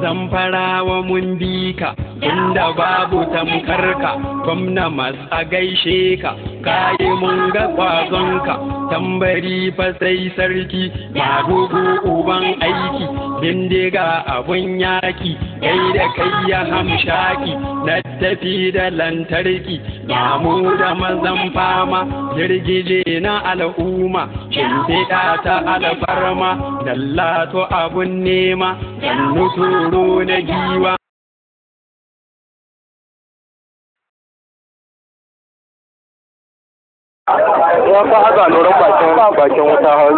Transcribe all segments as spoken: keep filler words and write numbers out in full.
Zamfarawa mun bi ka inda babu tamkarka, gwamna matsa gaishe ka, kayi mun ga kwazonka, tambari fa sai sarki, madugu uban aiki, bindiga abun yaki, kai da kai ya hamshaki, na tafi da lantarki, mamu da mazan fama, girgije na al'umma, shimfiɗa ta alfarma, dallato abun nema, sannu turo na giwa. Ya fa haka loran bakin bakin wuta hau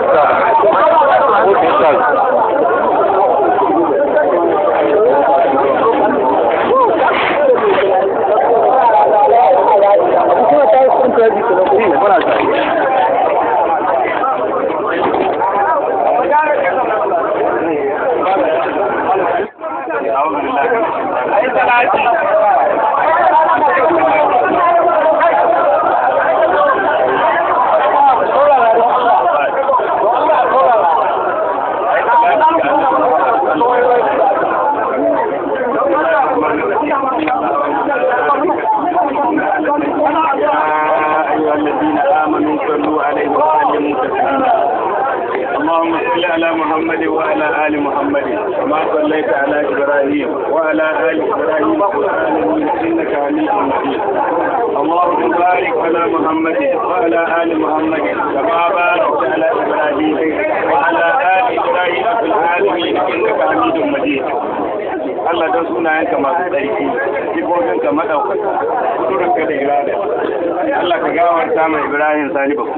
اللهم صل على محمد وعلى آل محمد كما صليت على إبراهيم وعلى آل إبراهيم في العالمين إنك حميد مجيد. اللهم بارك على محمد وعلى آل محمد كما باركت على إبراهيم وعلى آل إبراهيم في العالمين إنك حميد مجيد. Allah don sunayenka masu tsarki, sifofinka maɗaukaka, suturarka da irada. Allah ka gawarta mai Ibrahim Sani Baku.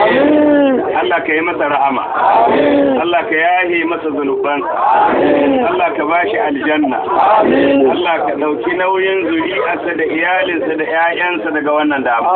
Allah ka yi masa rahama. Allah ka yahe masa zunubansa. Allah ka bashi aljanna. Allah ka ɗauki nauyin zuri'arsa da iyalinsa da 'ya'yansa daga wannan dama.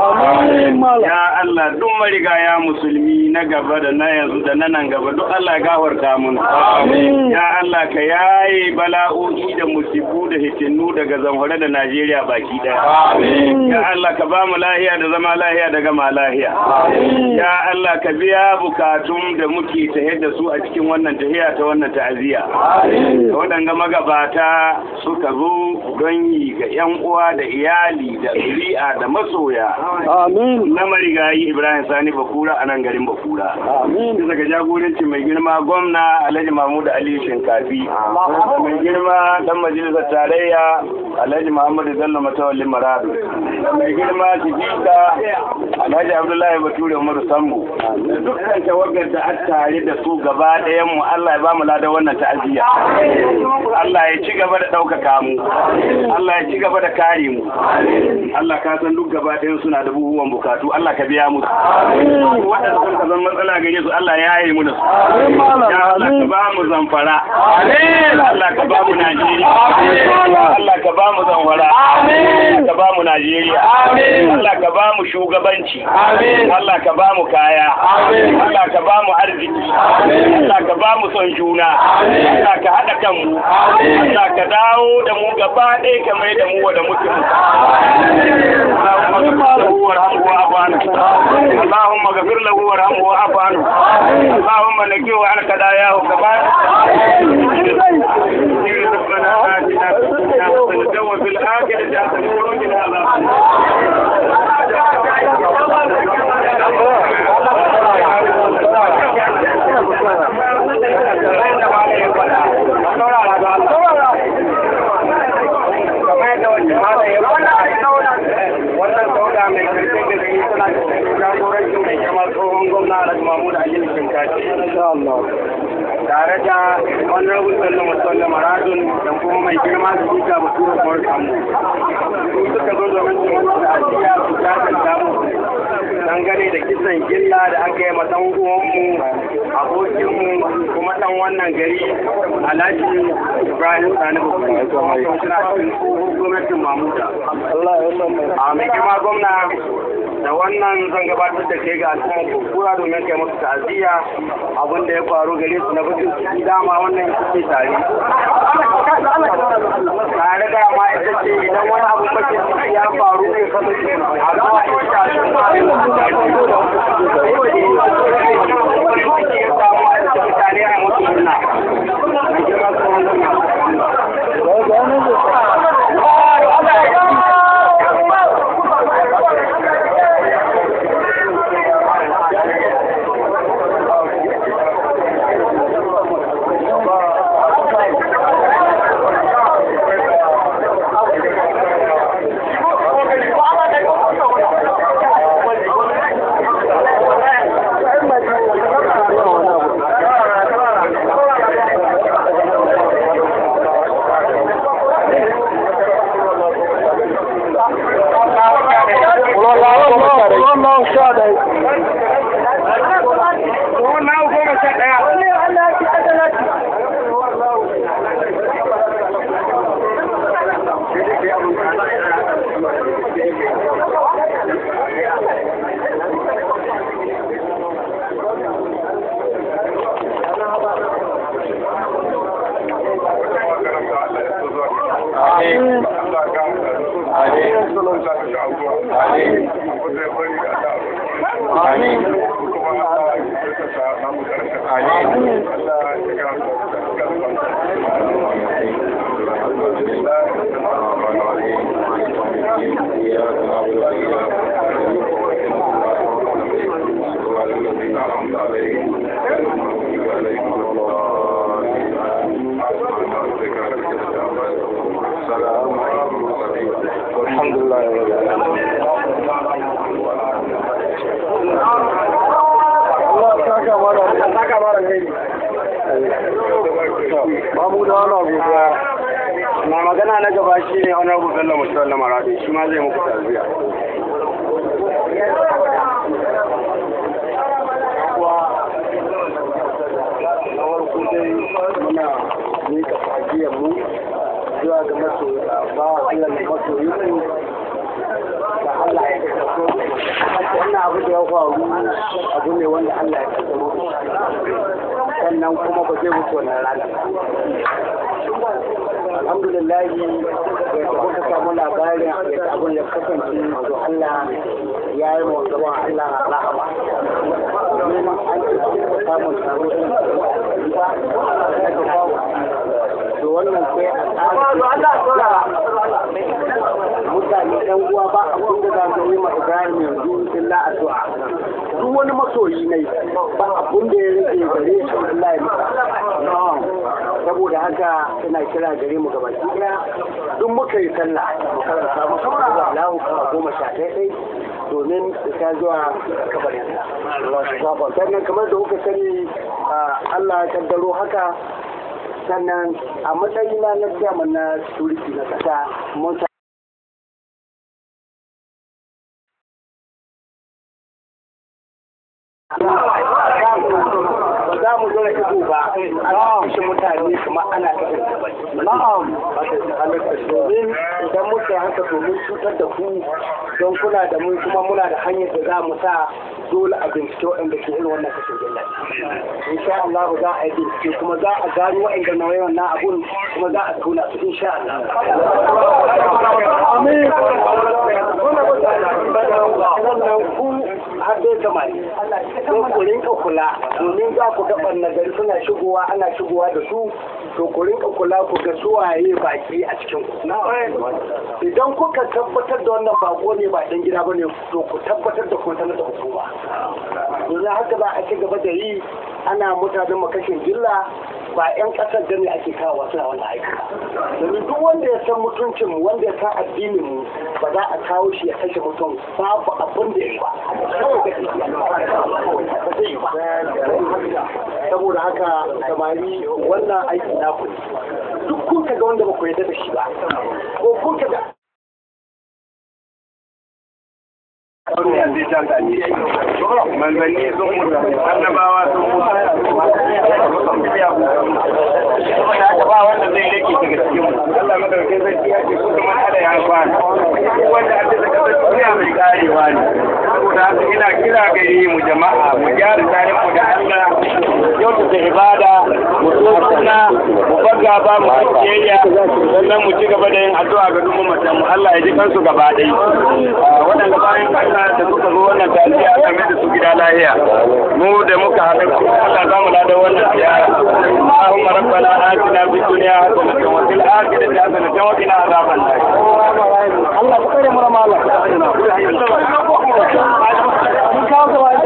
Ya Allah duk marigaya musulmi na gaba da na yanzu da na nan gaba duk Allah ya gafarta mun. Ya Allah ka yaye bala'o'i da musibu da hitinu daga Zamfara da Najeriya baki daya. Ya Allah ka ba mu lahiya da zama lahiya da gama lahiya. Ya Allah ka biya bukatun da muke tahe da su a cikin wannan tahiya ta wannan ta'aziyya. Waɗanga magabata suka zo don yi ga 'yan uwa da iyali da zuri'a da masoya. Na marigayi Ibrahim Sani Bakura a nan garin Bakura. Bisa ga jagoranci mai girma gwamna Alhaji Mahmud Ali Shinkafi. Mai girma dan majalisar tarayya Alhaji Muhammadu Bello Matawalli Maradu. Mai girma Jigita Alhaji Abdullahi Bature Umaru Sambo. Dukkan tawagar da aka tare da su gaba ɗayan mu Allah ya ba mu ladan wannan ta'aziyya. Allah ya ci gaba da ɗaukaka mu. Allah ya ci gaba da kare mu. Allah ka san duk gaba ɗayan suna da buhuwan bukatu. Allah ka biya musu. Waɗanda sun ka zan matsala gare su Allah ya yaye mu da su. Ya Allah ka ba mu Zamfara. Allah ka ba mu Najeriya. Allah ka ba mu Zamfara. Ka ba mu Najeriya. Allah ka ba mu shugabanci. Allah ka ba mu kaya. Allah ka ba mu arziki. Allah ka ba mu son juna. Allah ka haɗa kanmu. Allah ka dawo da mu gaba ɗaya ka mai da mu wa da mutum. اللهم اغفر له وارحمه واعف عنه. اللهم نجيه عن كداياه كما ربنا آتنا في الدنيا حسنة وفي الآخرة حسنة وقنا عذاب wannan sauda mai karfin da zai tana cikin jagorancin mai girma tsohon gwamna Alhaji Mahmud Ali Shinkafi. Tare da honorable Bello Matawalli Maradun da kuma mai girma da Jika Bature Umaru Sambo. Su suka zo domin su mutu da ajiya su jajanta mu dangane da kisan gilla da aka yi ma ɗan uwanmu abokinmu kuma ɗan wannan gari Alhaji Ibrahim Sani Bakura. Suna cikin gwamnatin Mamuda. A mai girma gwamna da wannan zan gabatar da ke ga al'ummar Bakura domin kai musu ta'aziyya abin da ya faru gare su na bakin ciki dama wannan ita ce tare. Tare da ma ita ce idan wani abu bakin ciki ya faru ne a zuwa ita mutane a mutu murna. na magana na gaba shi ne honorable Bello Mustapha Maradi shi ma zai muku tarbiya. Muna nika fagiyar mu zuwa ga masoyi ba Allah ne masoyi mu da Allah ya kaso wannan abu da ya faru abu ne wanda Allah ya kaso sannan kuma ba zai wuce wannan rana. Alhamdulillah da kuka samu labarin yadda abin ya kasance to Allah ya yi wa gaban Allah rahama domin an ce samun tsaro din to wannan sai a tsara mutane ɗan uwa ba abin da za su yi ma Ibrahim yanzu illa addu'a duk wani masoyi ne ba abin da ya rage gare shi Allah ya masa saboda haka ina kira gare mu gaba ɗaya duk muka yi sallah mu karanta mu saurara Allahu ka goma sha ɗaya domin ta zuwa kabarin Allah sannan kamar da kuka sani Allah ya kaddaro haka sannan a matsayina na chairman na security na kasa mun ba za mu zura ido ba ana kashe mutane kuma ana kashe na'am domin idan muka haka domin cutar da ku don kuna da mun kuma muna da hanyar da za mu sa dole a bincike waɗanda ke irin wannan kashe gillar insha Allah za a yi bincike kuma za a gano waɗanda na wayan na abun kuma za a tona su insha Allah amin wannan ku har dai samari don ku rinka kula domin za ku ga ɓannagari suna shigowa ana shigowa da su to ku rinka kula ku ga suwaye baki a cikin ku idan kuka tabbatar da wannan bako ne ba dan gida bane to ku tabbatar da kun sanar da hukuma domin haka ba a ci gaba da yi ana mutanen makashin jilla ba 'yan kasar da ne ake kawo suna wannan aiki domin duk wanda ya san mutuncin mu wanda ya san addinin mu ba za a kawo shi ya kashe mutum babu abin da ya yi ba saboda haka samari wannan aiki na ku duk kun kaga wanda ba ku yarda da shi ba ko kun kaga manzanni sun mutu annabawa sun mutu ba wanda zai rage daga cikin Allah madaukakin sarki ya ce kuma man ala ya fa wanda ake da kasar duniya mai karewa ne saboda haka ina kira gare mu jama'a mu gyara tsarin mu da Allah yau da ibada mu so suna mu faga ba mu kiyayya sannan mu ci gaba da yin addu'a ga dukkan mutum Allah ya ji kansu gaba ɗaya waɗanda bayan Allah da suka zo wannan tafiya a game da su gida lahiya mu da muka haɗa su Allah za mu lada wannan ziyara Allahumma rabbana atina fid dunya hasanatan wa fil akhirati hasanatan wa qina adhaban nar Allah ka kare mu da mala mun kawo da wani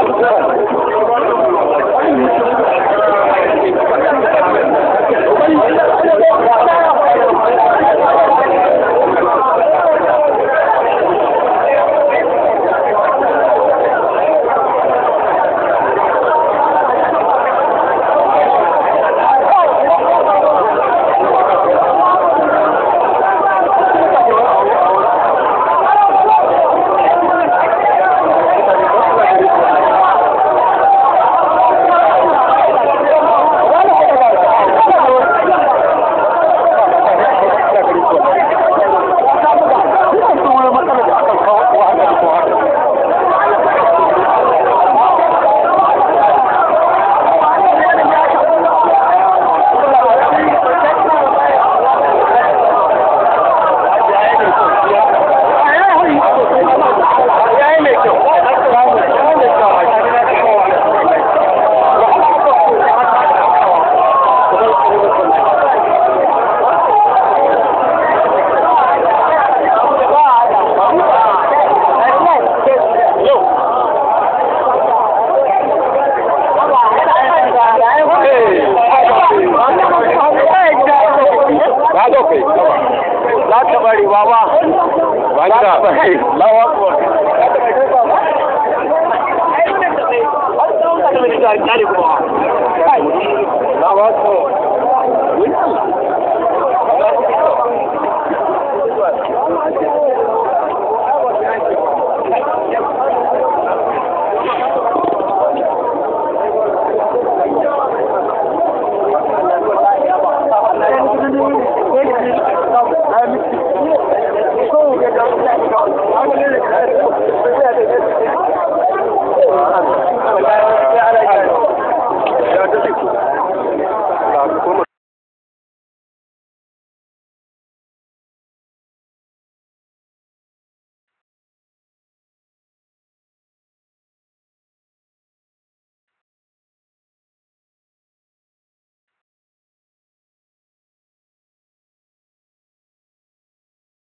wala baba ba ni da Allahu akbar Allahu akbar